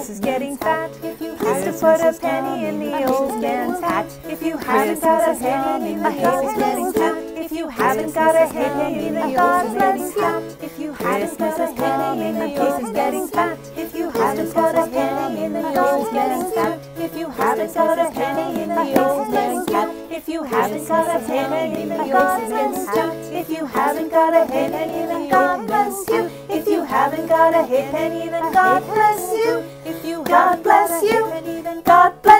horse is getting fat. Used to put a penny in the old man's hat. If you haven't got a penny, the horse is getting fat. If you haven't got a penny, the horse is getting fat. If you haven't got a penny, the horse is getting fat. If you haven't got a penny, the horse is getting fat. If you haven't got a penny, the horse is getting fat. If you haven't got a penny, the horse is getting fat. If you haven't got a penny, then God bless you. If you haven't got a penny, then God bless you. If you God bless you, then God bless you.